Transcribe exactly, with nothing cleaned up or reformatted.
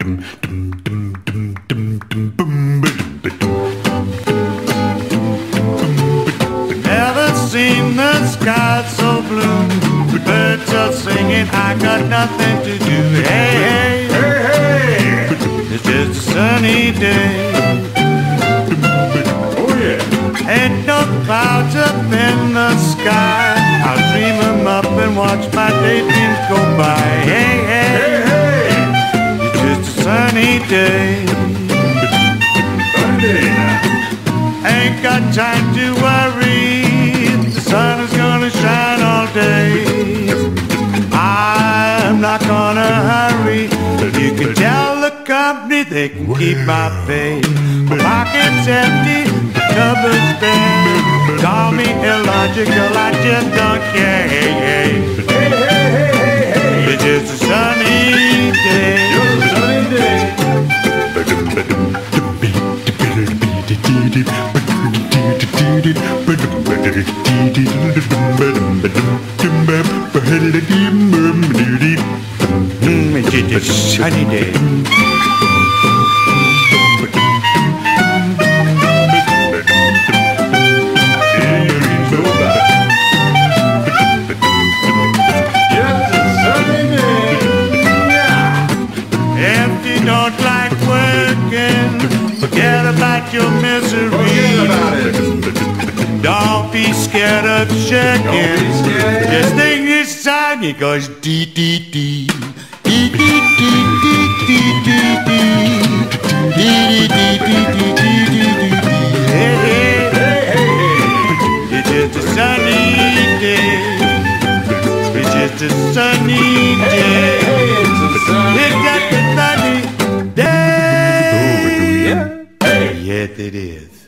Never seen the sky so blue. Birds are singing, I got nothing to do. Hey, hey, hey, hey. It's just a sunny day. Oh yeah. Ain't no clouds up in the sky. I'll dream 'em up and watch my daydreams go by. Hey, hey, Hey, hey. it's just a sunny day. Sunny day now. Ain't got time to worry. The sun is gonna shine all day. I'm not gonna hurry. You can tell the company they can keep my pay. My pocket's empty, the cupboard's bare. Call me illogical, I just don't care. Hey, hey, Hey, hey, hey, hey, hey. it's just a sunny day. Just a sunny day. Mm, it's just a sunny day. Just a sunny day. Yeah. If you don't like working, forget about your misery. Forget about it. Don't be scared of checking. Don't be scared. Just think this song, it goes dee dee dee. Dee dee dee dee dee dee dee. Dee dee dee dee dee dee dee dee. Hey, hey, Hey, hey, hey. it's just a sunny day. It's just a sunny Hey, day. hey, it's a sunny It's just a sunny day. Hey. Yes, it is.